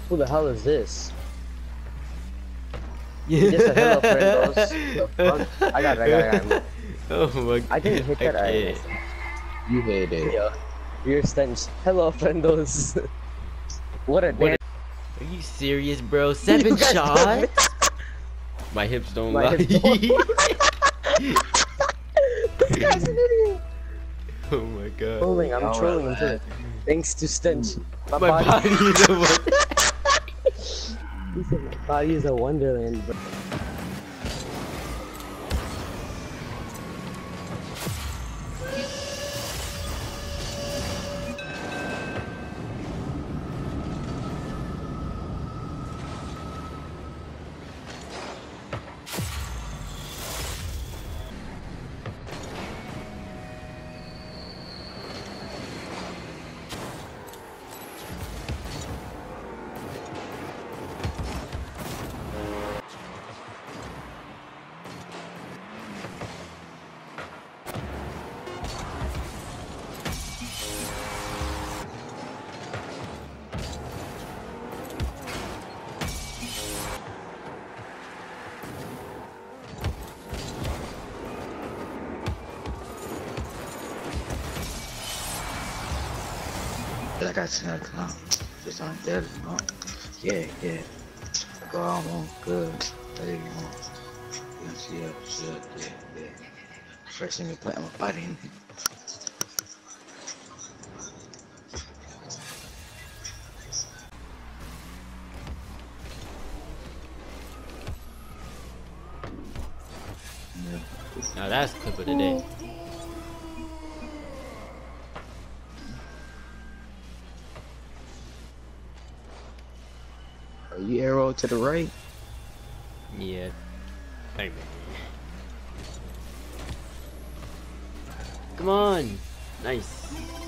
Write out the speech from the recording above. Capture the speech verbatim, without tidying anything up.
Who the hell is this? Yeah. Just a hello friend, those. The fuck? I got it, I got it, I got it. Oh my god. I didn't hit that. I Okay. You hit it. Yeah. Your stench. Hello friendos. What a What damn. Are you serious, bro? Seven shots? My hips don't My lie. hips don't This guy's an idiot. Oh my god. Trolling, I'm Don't trolling him relax. too. Thanks to stench. My, My body. body is a what? He said my body is a wonderland, bro. I got to come. Just on there, you know. Yeah, yeah. Go on, on good. There you go. You can see it, see it, yeah, yeah. First thing you put my body in. Yeah. Now that's clip of the day. Are you arrow to the right? Yeah. Hey, man. Come on. Nice.